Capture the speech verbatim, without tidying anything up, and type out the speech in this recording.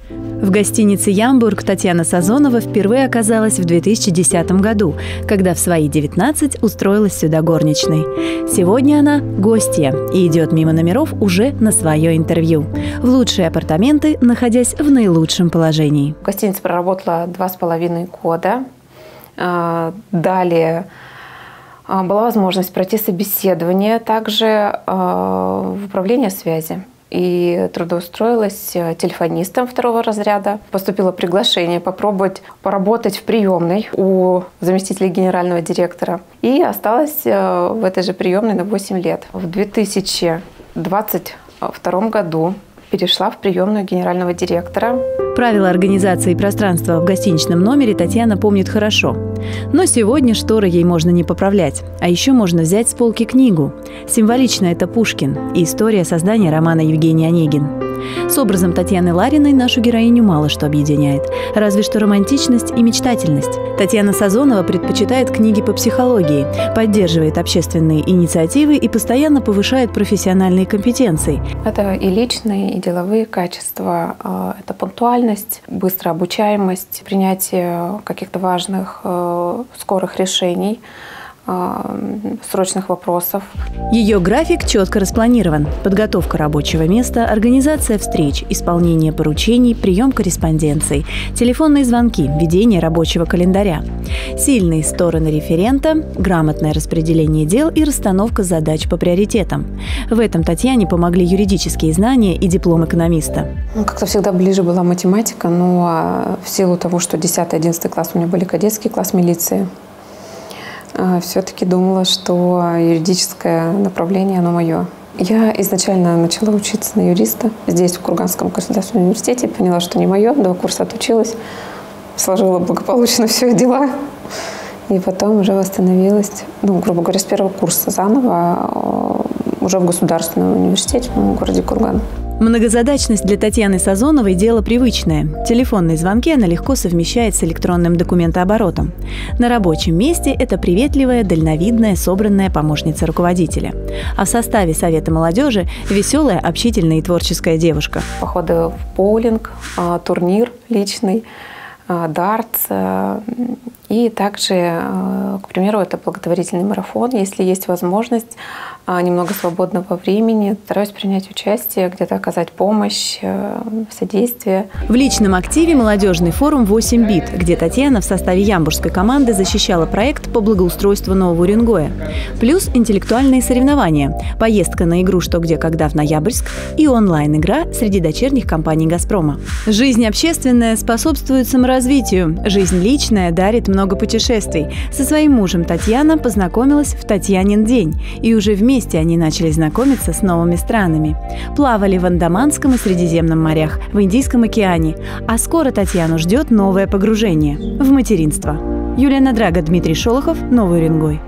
В гостинице «Ямбург» Татьяна Сазонова впервые оказалась в две тысячи десятом году, когда в свои девятнадцать устроилась сюда горничной. Сегодня она гостья и идет мимо номеров уже на свое интервью. В лучшие апартаменты, находясь в наилучшем положении. В гостинице проработала два с половиной года. Далее была возможность пройти собеседование также в управление связи. И трудоустроилась телефонистом второго разряда. Поступило приглашение попробовать поработать в приемной у заместителя генерального директора. И осталась в этой же приемной на восемь лет. В две тысячи двадцать втором году перешла в приемную генерального директора. Правила организации пространства в гостиничном номере Татьяна помнит хорошо. Но сегодня шторы ей можно не поправлять. А еще можно взять с полки книгу. Символично это Пушкин и история создания романа Евгений Онегин. С образом Татьяны Лариной нашу героиню мало что объединяет. Разве что романтичность и мечтательность. Татьяна Сазонова предпочитает книги по психологии, поддерживает общественные инициативы и постоянно повышает профессиональные компетенции. Это и личные, и деловые качества. Это пунктуальность, быстрая обучаемость, принятие каких-то важных, скорых решений, срочных вопросов. Ее график четко распланирован. Подготовка рабочего места, организация встреч, исполнение поручений, прием корреспонденций, телефонные звонки, ведение рабочего календаря. Сильные стороны референта, грамотное распределение дел и расстановка задач по приоритетам. В этом Татьяне помогли юридические знания и диплом экономиста. Как-то всегда ближе была математика, но в силу того, что десятый-одиннадцатый класс у меня были кадетский класс милиции, все-таки думала, что юридическое направление, оно мое. Я изначально начала учиться на юриста здесь, в Курганском государственном университете. Поняла, что не мое, два курса отучилась, сложила благополучно все дела. И потом уже восстановилась, ну, грубо говоря, с первого курса заново, уже в Государственном университете в городе Курган. Многозадачность для Татьяны Сазоновой – дело привычное. Телефонные звонки она легко совмещает с электронным документооборотом. На рабочем месте это приветливая, дальновидная, собранная помощница руководителя. А в составе Совета молодежи – веселая, общительная и творческая девушка. Походы в боулинг, турнир личный, дартс. И также, к примеру, это благотворительный марафон. Если есть возможность, немного свободного времени, стараюсь принять участие, где-то оказать помощь, содействие. В личном активе молодежный форум восемь бит, где Татьяна в составе ямбургской команды защищала проект по благоустройству Нового Уренгоя. Плюс интеллектуальные соревнования, поездка на игру «Что, где, когда» в Ноябрьск и онлайн-игра среди дочерних компаний «Газпрома». Жизнь общественная способствует саморазвитию, жизнь личная дарит много путешествий. Со своим мужем Татьяна познакомилась в Татьянин день, и уже вместе они начали знакомиться с новыми странами. Плавали в Андаманском и Средиземном морях, в Индийском океане, а скоро Татьяну ждет новое погружение в материнство. Юлия Надрага, Дмитрий Шолохов, Новый Уренгой.